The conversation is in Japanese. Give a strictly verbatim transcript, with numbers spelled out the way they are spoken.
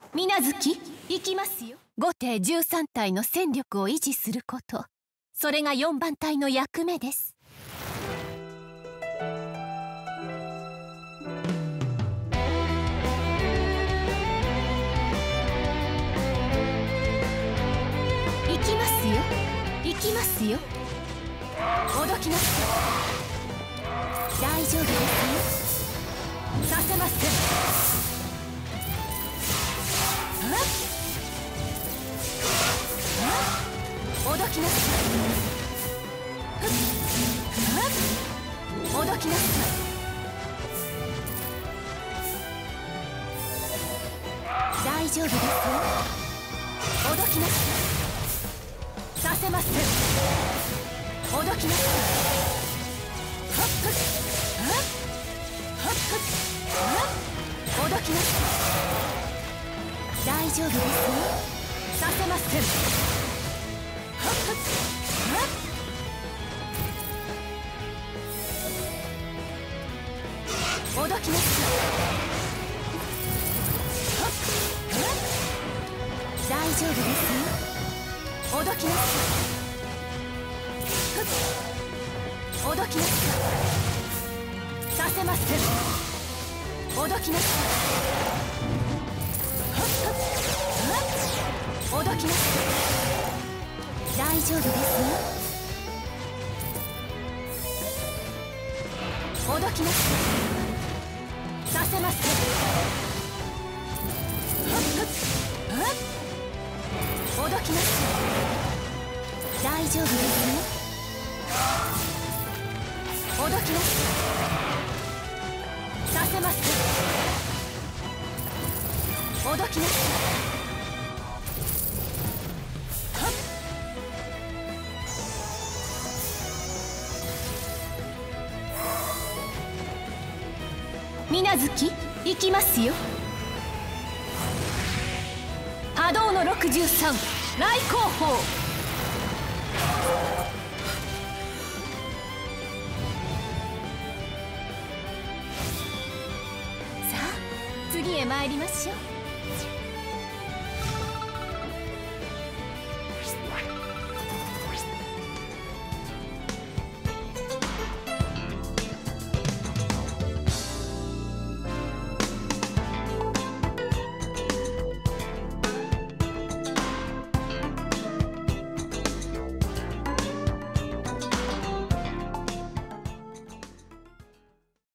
水無月行きますよ。後手じゅうさん体の戦力を維持すること、それがよんばん隊の役目です。行きますよ、行きますよ。おどきなさい。大丈夫ですよ。させません。おどきなさい。おどきなさい。大丈夫ですよ。おどきなさい。させません。おどきなさい。はっはっはっおどきなさい。大丈夫ですよ。させません。おどきなさい。大丈夫ですよ。おどきなさい。おどきなさい。させません。おどきなさい。おどきなさい。大丈夫ですよ。おどきなさい。させません。おどきなさい。大丈夫ですよ。おどきなさい。させません。おどきなさい。水無月行きますよ。波動のろくじゅうさん来航法。さあ次へ参りましょう。